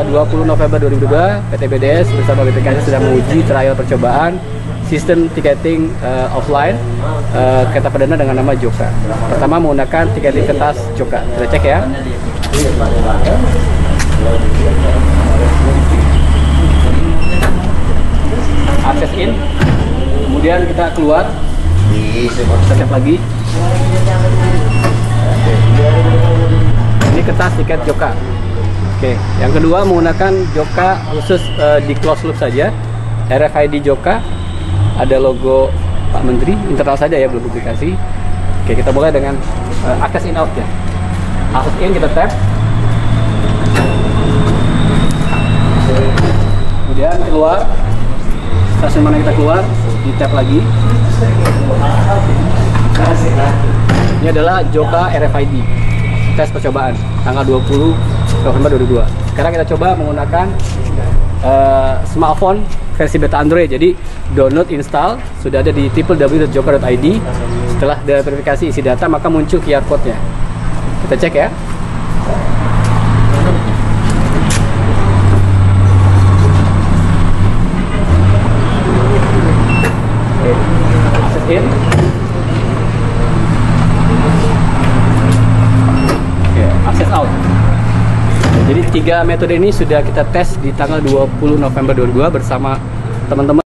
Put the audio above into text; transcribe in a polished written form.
20 November 2022, PT BDS bersama BPKS sedang menguji trial percobaan sistem tiketing offline kereta perdana dengan nama Joka. Pertama menggunakan tiketing kertas Joka. Kita cek ya. Akses in, kemudian kita keluar, kita cek lagi. Ini kertas tiket Joka. Oke, yang kedua menggunakan Joka khusus di close loop saja, RFID Joka, ada logo Pak Menteri, internal saja ya, belum publikasi. Oke, kita mulai dengan akses in out ya. Akses in kita tap, kemudian keluar. Stasiun mana kita keluar, di tap lagi. Ini adalah Joka RFID tes percobaan tanggal 20 November 2022. Sekarang kita coba menggunakan smartphone versi beta Android. Jadi download, install, sudah ada di www.joka.id. Setelah verifikasi isi data maka muncul QR code-nya. Kita cek ya. Akses in. Oke, akses out. Jadi 3 metode ini sudah kita tes di tanggal 20 November 2022 bersama teman-teman